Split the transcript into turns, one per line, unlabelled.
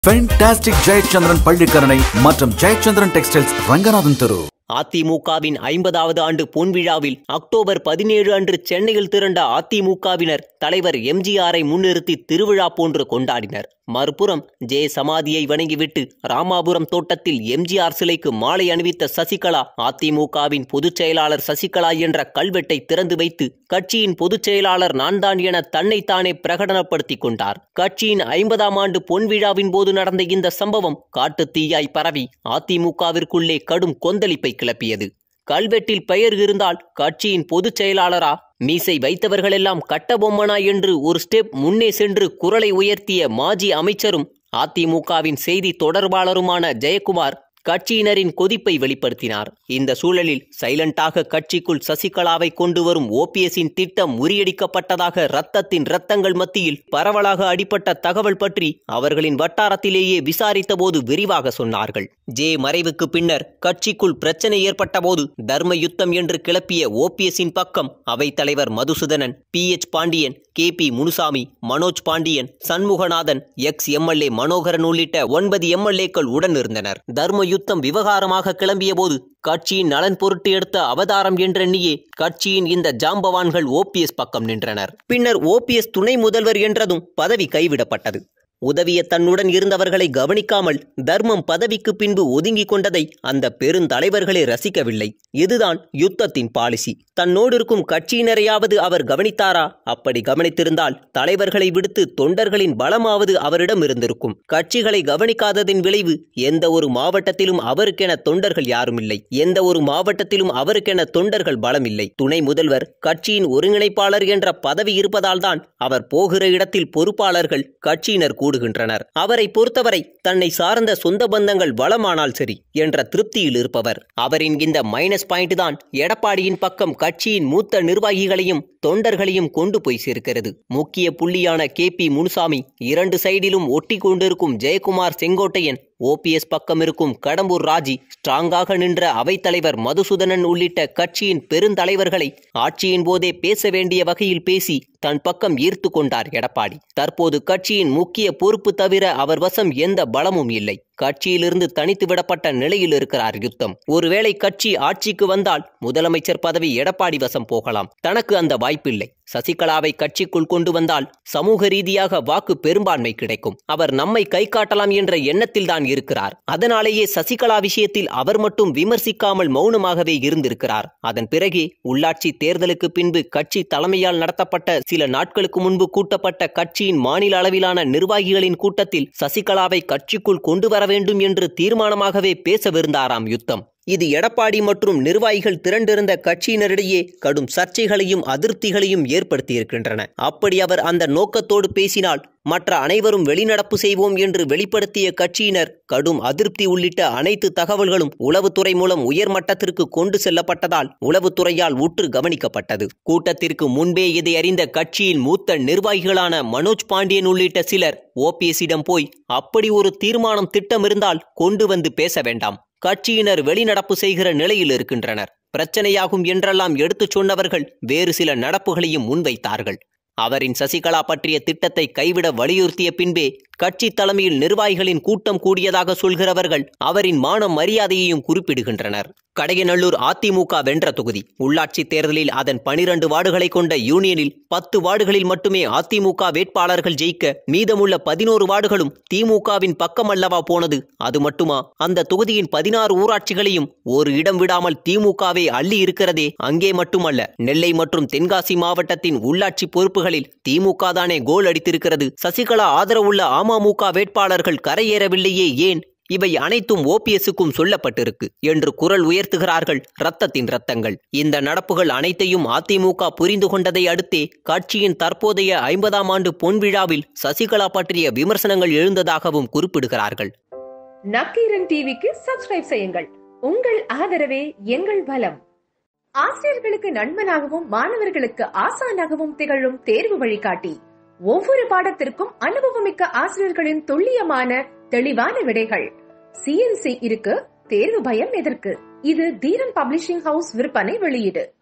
Fantastic Jayachandran Pallikaranai மற்றும் Jayachandran textiles Ranganathan தெரு.
அதிமுகவின் 50வது ஆண்டு பொன்விழாவில் அக்டோபர் 17 அன்று சென்னையில் திரண்ட அதிமுகவினர் தலைவர் எம்ஜிஆரை முன்னிறுத்தி திருவிழா போன்று கொண்டாடினர். மறுபுறம் ஜெய சமாதியை வணங்கிவிட்டு ராமாபுரம் தோட்டத்தில் எம்ஜிஆர் சிலைக்கு மாலை அணிவித்த சசிகலா அதிமுகவின் பொதுச் செயலாளர் சசிகலா என்ற கல்வெட்டை திறந்து வைத்து கட்சியின் பொதுச் செயலாளர் நான்தான் என தன்னைத்தானே பிரகடனப்படுத்திக் கொண்டார். கட்சியின் 50ஆம் ஆண்டு பொன்விழாவின் போது நடந்த இந்த சம்பவம் காட்டுத் தீயாய் பரவி அதிமுகவிற்குள்ளே கடும் கொந்தளிப்பை கிளப்பியது. கல்வெட்டில் பெயர் இருந்தால் கட்சியின் பொதுச் செயலாளரா, மீசை வைத்தவர்களெல்லாம் கட்டபொம்மனா என்று ஒரு ஸ்டெப் முன்னே சென்று குரலை உயர்த்திய மாஜி அமைச்சரும் அதிமுகவின் செய்தி தொடர்பாளருமான ஜெயக்குமார் கட்சியினரின் கொதிப்பை வெளிப்படுத்தினார். இந்த சூழலில் சைலண்டாக கட்சிக்குள் சசிகலாவை கொண்டு வரும் ஓபிஎஸ்ஸின் திட்டம் முறியடிக்கப்பட்டதாக ரத்தங்கள் மத்தியில் பரவலாக அடிபட்ட தகவல் பற்றி அவர்களின் வட்டாரத்திலேயே விசாரித்த போது விரிவாக சொன்னார்கள். ஜே மறைவுக்கு பின்னர் கட்சிக்குள் பிரச்சனை ஏற்பட்ட போது தர்ம யுத்தம் என்று கிளப்பிய ஓபிஎஸ்ஸின் பக்கம் அவைத்தலைவர் மதுசூதனன், PH பாண்டியன், KP முனுசாமி, மனோஜ் பாண்டியன், சண்முகநாதன், எக்ஸ்-MLA மனோகரன் உள்ளிட்ட 9 MLAக்கள் உடன் இருந்தனர். தர்ம யுத்தம் விவகாரமாக கிளம்பிய போது கட்சியின் நலன் பொருட்டு எடுத்த அவதாரம் என்றெண்ணியே கட்சியின் இந்த ஜாம்பவான்கள் ஓபிஎஸ் பக்கம் நின்றனர். பின்னர் ஓபிஎஸ் துணை முதல்வர் என்றதும் பதவி கைவிடப்பட்டது. உதவிய தன்னுடன் இருந்தவர்களை கவனிக்காமல் தர்மம் பதவிக்கு பின்பு ஒதுங்கிக் கொண்டதை அந்த பெருந்தலைவர்களே ரசிக்கவில்லை. இதுதான் யுத்தத்தின் பாலிசி. தன்னோடு இருக்கும் கட்சியினரையாவது அவர் கவனித்தாரா? அப்படி கவனித்திருந்தால் தலைவர்களை விடுத்து தொண்டர்களின் பலமாவது அவரிடம் இருந்திருக்கும். கட்சிகளை கவனிக்காததின் விளைவு எந்த ஒரு மாவட்டத்திலும் அவருக்கென தொண்டர்கள் யாரும் இல்லை. எந்த ஒரு மாவட்டத்திலும் அவருக்கென தொண்டர்கள் பலமில்லை. துணை முதல்வர், கட்சியின் ஒருங்கிணைப்பாளர் என்ற பதவி இருப்பதால் தான் அவர் போகிற இடத்தில் பொறுப்பாளர்கள், கட்சியினர் கூடுகின்றனர். அவரை பொறுத்தவரை தன்னை சார்ந்த சொந்த பந்தங்கள் வளமானால் சரி என்ற திருப்தியில் இருப்பவர். அவரின் இந்த மைனஸ் பாயிண்ட் தான் எடப்பாடியின் பக்கம் கட்சியின் மூத்த நிர்வாகிகளையும் தொண்டர்களையும் கொண்டு போய் சேர்க்கிறது. முக்கிய புள்ளியான KP முனுசாமி, 2 சைடிலும் ஒட்டி கொண்டிருக்கும் ஜெயக்குமார் செங்கோட்டையன், ஓபிஎஸ் பக்கம் இருக்கும் கடம்பூர் ராஜி, ஸ்ட்ராங்காக நின்ற அவைத்தலைவர் மதுசூதனன் உள்ளிட்ட கட்சியின் பெருந்தலைவர்களை ஆட்சியின் போதே பேச வேண்டிய வகையில் பேசி தன் பக்கம் ஈர்த்து கொண்டார் எடப்பாடி. தற்போது கட்சியின் முக்கிய பொறுப்பு தவிர அவர் வசம் எந்த பலமும் இல்லை. கட்சியிலிருந்து தனித்து விடப்பட்ட நிலையில் இருக்கிறார் யுத்தம். ஒருவேளை கட்சி ஆட்சிக்கு வந்தால் முதலமைச்சர் பதவி எடப்பாடி வசம் போகலாம். தனக்கு அந்த வாய்ப்பில்லை. சசிகலாவை கட்சிக்குள் கொண்டு வந்தால் சமூக ரீதியாக வாக்கு பெரும்பான்மை கிடைக்கும். அவர் நம்மை கை காட்டலாம் என்ற எண்ணத்தில் தான் இருக்கிறார். அதனாலேயே சசிகலா விஷயத்தில் அவர் மட்டும் விமர்சிக்காமல் மௌனமாகவே இருந்திருக்கிறார். அதன் பிறகே உள்ளாட்சி தேர்தலுக்கு பின்பு கட்சி தலைமையால் நடத்தப்பட்ட சில நாட்களுக்கு முன்பு கூட்டப்பட்ட கட்சியின் மாநில அளவிலான நிர்வாகிகளின் கூட்டத்தில் சசிகலாவை கட்சிக்குள் கொண்டு வர வேண்டும் என்று தீர்மானமாகவே பேசவிருந்தாராம் யுத்தம். இது எடப்பாடி மற்றும் நிர்வாகிகள் திரண்டிருந்த கட்சியினரிடையே கடும் சர்ச்சைகளையும் அதிருப்திகளையும் ஏற்படுத்தியிருக்கின்றன. அப்படி அவர் அந்த நோக்கத்தோடு பேசினால் மற்ற அனைவரும் வெளிநடப்பு செய்வோம் என்று வெளிப்படுத்திய கட்சியினர் கடும் அதிருப்தி உள்ளிட்ட அனைத்து தகவல்களும் உளவுத்துறை மூலம் உயர்மட்டத்திற்கு கொண்டு செல்லப்பட்டதால் உளவுத்துறையால் உற்று கவனிக்கப்பட்டது. கூட்டத்திற்கு முன்பே இதை அறிந்த கட்சியின் மூத்த நிர்வாகிகளான மனோஜ் பாண்டியன் உள்ளிட்ட சிலர் ஓபிஎஸ்ஸிடம் போய் அப்படி ஒரு தீர்மானம் திட்டம் இருந்தால் கொண்டு வந்து பேச வேண்டாம், கட்சியினர் வெளிநடப்பு செய்கிற நிலையில் இருக்கின்றனர், பிரச்சனையாகும் என்றெல்லாம் எடுத்துச் சொன்னவர்கள் வேறு சில நடப்புகளையும் முன்வைத்தார்கள். அவரின் சசிகலா பற்றிய திட்டத்தை கைவிட வலியுறுத்திய பின்பே கட்சி தலைமையில் நிர்வாகிகளின் கூட்டம் கூடியதாக சொல்கிறவர்கள் அவரின் மான மரியாதையையும் குறிப்பிடுகின்றனர். கடையநல்லூர் அதிமுக வென்ற தொகுதி. உள்ளாட்சி தேர்தலில் அதன் 12 வார்டுகளை கொண்ட யூனியனில் 10 வார்டுகளில் மட்டுமே அதிமுக வேட்பாளர்கள் ஜெயிக்க மீதமுள்ள 11 வார்டுகளும் திமுகவின் பக்கம் அல்லவா போனது. அது மட்டுமா, அந்த தொகுதியின் 16 ஊராட்சிகளையும் ஒரு இடம் விடாமல் திமுகவே அள்ளி இருக்கிறதே. அங்கே மட்டுமல்ல, நெல்லை மற்றும் தென்காசி மாவட்டத்தின் உள்ளாட்சி பொறுப்புகளில் திமுக தானே கோல் அடித்திருக்கிறது. சசிகலா ஆதரவுள்ள அமமுக வேட்பாளர்கள் கரையேறவில்லையே, ஏன்? இவை அனைத்தும் ஓபிஎஸ்ஸுக்கும் சொல்லப்பட்டிருக்கு என்று குரல் உயர்த்துகிறார்கள் ரத்தங்கள். இந்த நடப்புகள் அனைத்தையும் அதிமுக புரிந்து கொண்டதை அடுத்தே கட்சியின் தற்போதைய 50ஆம் ஆண்டு பொன்விழாவில் சசிகலா பற்றிய விமர்சனங்கள் எழுந்ததாகவும் குறிப்பிடுகிறார்கள்.
நக்கீரன் டிவிக்கு சப்ஸ்கிரைப் செய்யுங்கள். உங்கள் ஆதரவே எங்கள் பலம். ஆசிரியர்களுக்கு நண்பனாகவும் மாணவர்களுக்கு ஆசானாகவும் திகழும் தேர்வு வழிகாட்டி. ஒவ்வொரு பாடத்திற்கும் அனுபவமிக்க ஆசிரியர்களின் துல்லியமான தெளிவான விடைகள். CNC இருக்கு, தேர்வு பயம் எதற்கு? இது தீரன் பப்ளிஷிங் ஹவுஸ் விற்பனை வெளியீடு.